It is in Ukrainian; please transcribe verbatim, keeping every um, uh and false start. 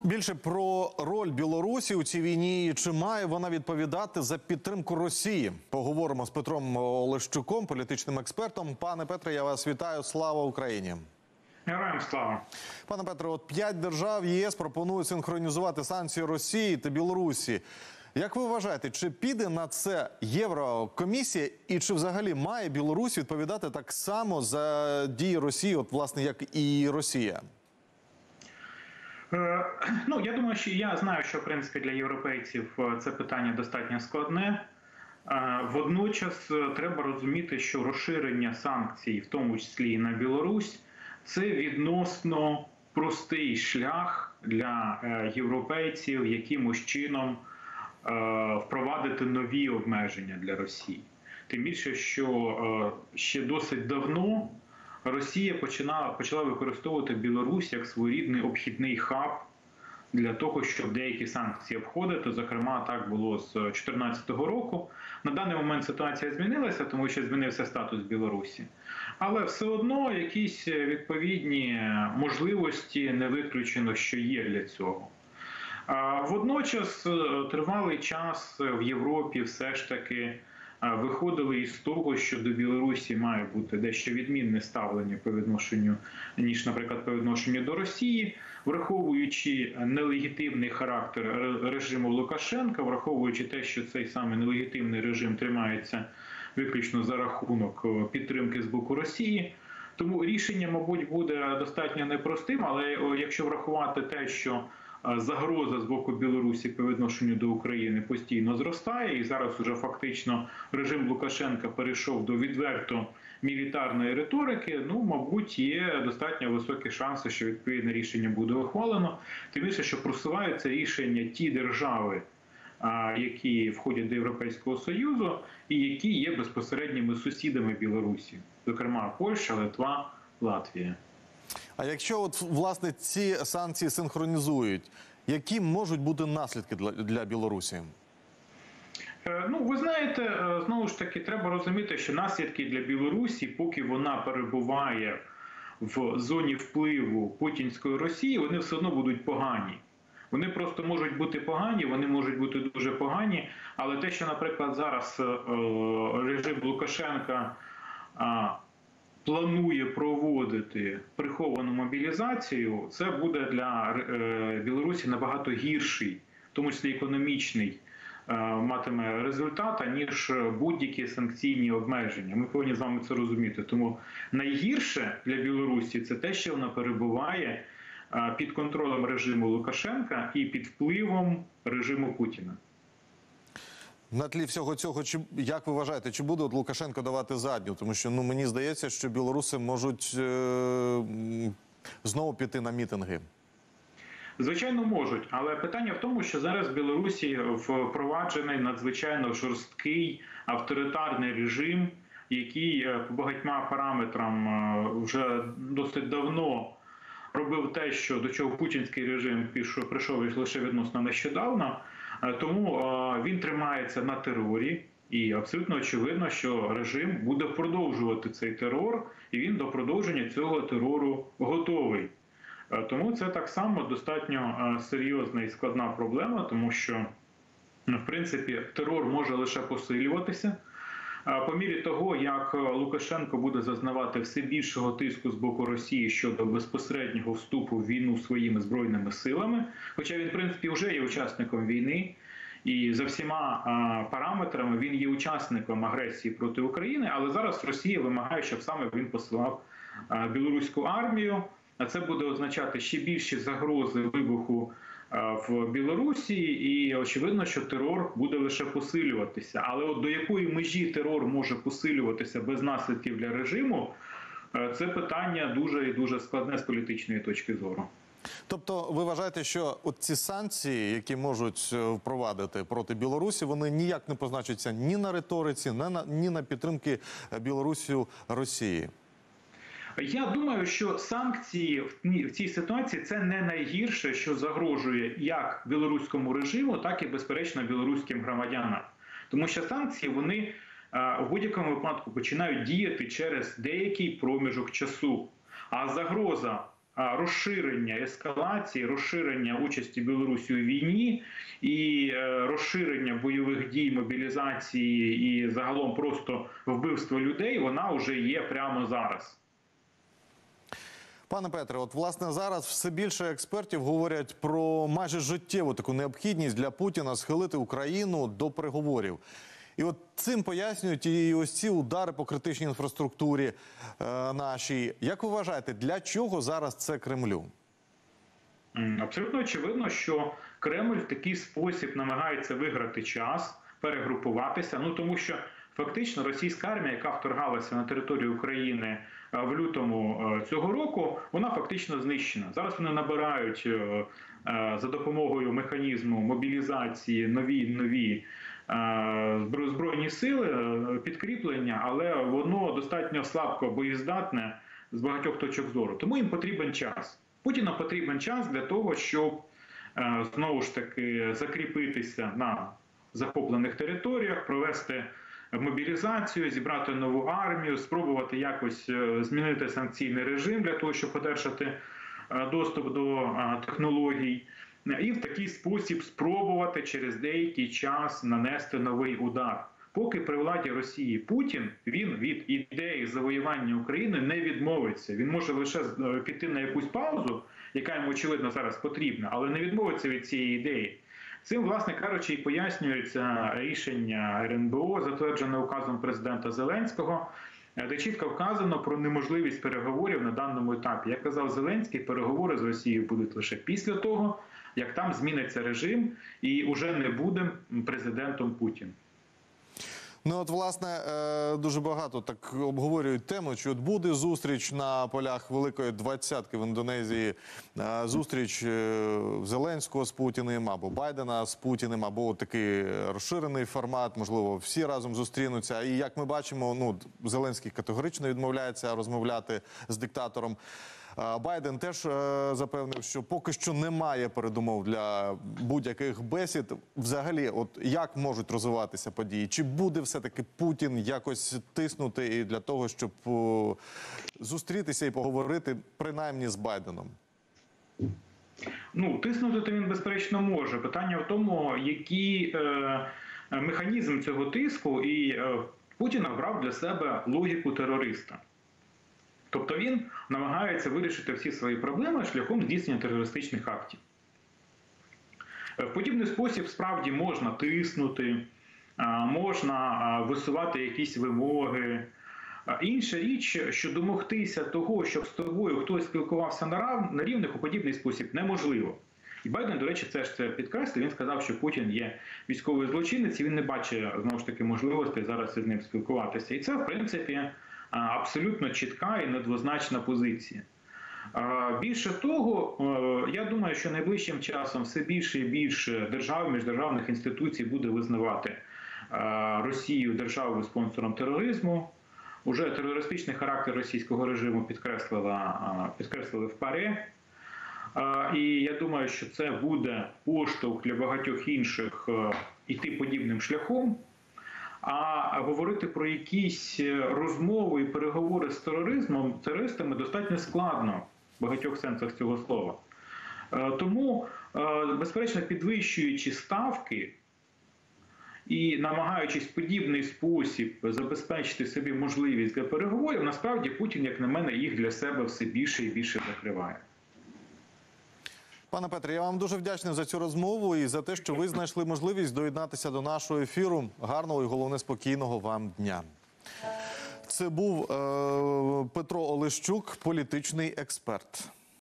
Більше про роль Білорусі у цій війні. Чи має вона відповідати за підтримку Росії? Поговоримо з Петром Олещуком, політичним експертом. Пане Петре, я вас вітаю. Слава Україні! Героям слава! Пане Петре, от п'ять держав ЄС пропонують синхронізувати санкції Росії та Білорусі. Як ви вважаєте, чи піде на це Єврокомісія і чи взагалі має Білорусь відповідати так само за дії Росії, от власне, як і Росія? Ну, я думаю, що я знаю, що, в принципі, для європейців це питання достатньо складне. Водночас треба розуміти, що розширення санкцій, в тому числі і на Білорусь, це відносно простий шлях для європейців якимось чином впровадити нові обмеження для Росії. Тим більше, що ще досить давно Росія почала, почала використовувати Білорусь як своєрідний обхідний хаб для того, щоб деякі санкції обходити. Зокрема, так було з дві тисячі чотирнадцятого року. На даний момент ситуація змінилася, тому що змінився статус Білорусі. Але все одно якісь відповідні можливості не виключено, що є для цього. Водночас тривалий час в Європі все ж таки виходили із того, що до Білорусі має бути дещо відмінне ставлення по відношенню, ніж, наприклад, по відношенню до Росії, враховуючи нелегітимний характер режиму Лукашенка, враховуючи те, що цей самий нелегітимний режим тримається виключно за рахунок підтримки з боку Росії. Тому рішення, мабуть, буде достатньо непростим, але якщо врахувати те, що загроза з боку Білорусі по відношенню до України постійно зростає, і зараз уже фактично режим Лукашенка перейшов до відверто мілітарної риторики, ну, мабуть, є достатньо високі шанси, що відповідне рішення буде ухвалено. Тим більше, що просуваються рішення ті держави, які входять до Європейського Союзу і які є безпосередніми сусідами Білорусі, зокрема Польща, Литва, Латвія. А якщо от, власне, ці санкції синхронізують, які можуть бути наслідки для, для Білорусі? Ну, ви знаєте, знову ж таки, треба розуміти, що наслідки для Білорусі, поки вона перебуває в зоні впливу путінської Росії, вони все одно будуть погані. Вони просто можуть бути погані, вони можуть бути дуже погані, але те, що, наприклад, зараз режим Лукашенка планує проводити приховану мобілізацію, це буде для Білорусі набагато гірший, в тому числі економічний, матиме результат, ніж будь-які санкційні обмеження. Ми повинні з вами це розуміти. Тому найгірше для Білорусі – це те, що вона перебуває під контролем режиму Лукашенка і під впливом режиму Путіна. На тлі всього цього, чи, як ви вважаєте, чи буде от Лукашенко давати задню? Тому що, ну, мені здається, що білоруси можуть е знову піти на мітинги. Звичайно, можуть. Але питання в тому, що зараз в Білорусі впроваджений надзвичайно жорсткий авторитарний режим, який по багатьма параметрам вже досить давно робив те, що до чого путінський режим пішов, прийшов лише відносно нещодавно. Тому він тримається на терорі, і абсолютно очевидно, що режим буде продовжувати цей терор, і він до продовження цього терору готовий. Тому це так само достатньо серйозна і складна проблема, тому що, в принципі, терор може лише посилюватися. По мірі того, як Лукашенко буде зазнавати все більшого тиску з боку Росії щодо безпосереднього вступу в війну своїми збройними силами, хоча він, в принципі, вже є учасником війни, і за всіма параметрами він є учасником агресії проти України, але зараз Росія вимагає, щоб саме він посилав білоруську армію, а це буде означати ще більші загрози вибуху в Білорусі, і очевидно, що терор буде лише посилюватися. Але от до якої межі терор може посилюватися без наслідків для режиму, це питання дуже і дуже складне з політичної точки зору. Тобто ви вважаєте, що от ці санкції, які можуть впровадити проти Білорусі, вони ніяк не позначаться ні на риториці, ні на, ні на підтримки Білорусію Росії? Я думаю, що санкції в цій ситуації – це не найгірше, що загрожує як білоруському режиму, так і, безперечно, білоруським громадянам. Тому що санкції, вони в будь-якому випадку починають діяти через деякий проміжок часу. А загроза розширення ескалації, розширення участі Білорусі у війні і розширення бойових дій, мобілізації і загалом просто вбивства людей, вона вже є прямо зараз. Пане Петре, от власне зараз все більше експертів говорять про майже життєву таку необхідність для Путіна схилити Україну до переговорів. І от цим пояснюють і ось ці удари по критичній інфраструктурі е, нашій. Як ви вважаєте, для чого зараз це Кремлю? Абсолютно очевидно, що Кремль в такий спосіб намагається виграти час, перегрупуватися. Ну тому що фактично російська армія, яка вторгалася на територію України в лютому цього року, вона фактично знищена. Зараз вони набирають за допомогою механізму мобілізації нові нові збройні сили, підкріплення, але воно достатньо слабко боєздатне з багатьох точок зору. Тому їм потрібен час. Путіну потрібен час для того, щоб знову ж таки закріпитися на захоплених територіях, провести мобілізацію, зібрати нову армію, спробувати якось змінити санкційний режим для того, щоб одержати доступ до технологій. І в такий спосіб спробувати через деякий час нанести новий удар. Поки при владі Росії Путін, він від ідеї завоювання України не відмовиться. Він може лише піти на якусь паузу, яка йому, очевидно, зараз потрібна, але не відмовиться від цієї ідеї. Цим, власне кажучи, і пояснюється рішення ер ен бе о, затверджене указом президента Зеленського, де чітко вказано про неможливість переговорів на даному етапі. Як казав Зеленський, переговори з Росією будуть лише після того, як там зміниться режим і вже не буде президентом Путін. Ну от, власне, дуже багато так обговорюють тему, чи от буде зустріч на полях Великої Двадцятки в Індонезії, зустріч Зеленського з Путіним, або Байдена з Путіним, або такий розширений формат, можливо, всі разом зустрінуться. І як ми бачимо, ну, Зеленський категорично відмовляється розмовляти з диктатором. Байден теж запевнив, що поки що немає передумов для будь-яких бесід. Взагалі, от як можуть розвиватися події? Чи буде все-таки Путін якось тиснути і для того, щоб зустрітися і поговорити принаймні з Байденом? Ну, тиснути то він, безперечно, може. Питання в тому, який е, механізм цього тиску, і е, Путін обрав для себе логіку терориста. Тобто він намагається вирішити всі свої проблеми шляхом здійснення терористичних актів. В подібний спосіб справді можна тиснути, можна висувати якісь вимоги. Інша річ, що домогтися того, щоб з тобою хтось спілкувався на рівних, у подібний спосіб неможливо. І Байден, до речі, це ж це підкреслив. Він сказав, що Путін є військовий злочинець, і він не бачить, знову ж таки, можливості зараз із ним спілкуватися. І це, в принципі, абсолютно чітка і недвозначна позиція. Більше того, я думаю, що найближчим часом все більше і більше держав, міждержавних інституцій буде визнавати Росію державою спонсором тероризму. Уже терористичний характер російського режиму підкреслила, підкреслили в ПАРЄ. І я думаю, що це буде поштовх для багатьох інших іти подібним шляхом. А говорити про якісь розмови і переговори з тероризмом, терористами достатньо складно в багатьох сенсах цього слова. Тому, безперечно, підвищуючи ставки і намагаючись в подібний спосіб забезпечити собі можливість для переговорів, насправді Путін, як на мене, їх для себе все більше і більше закриває. Пане Петре, я вам дуже вдячний за цю розмову і за те, що ви знайшли можливість доєднатися до нашого ефіру. Гарного і, головне, спокійного вам дня. Це був е- Петро Олещук, політичний експерт.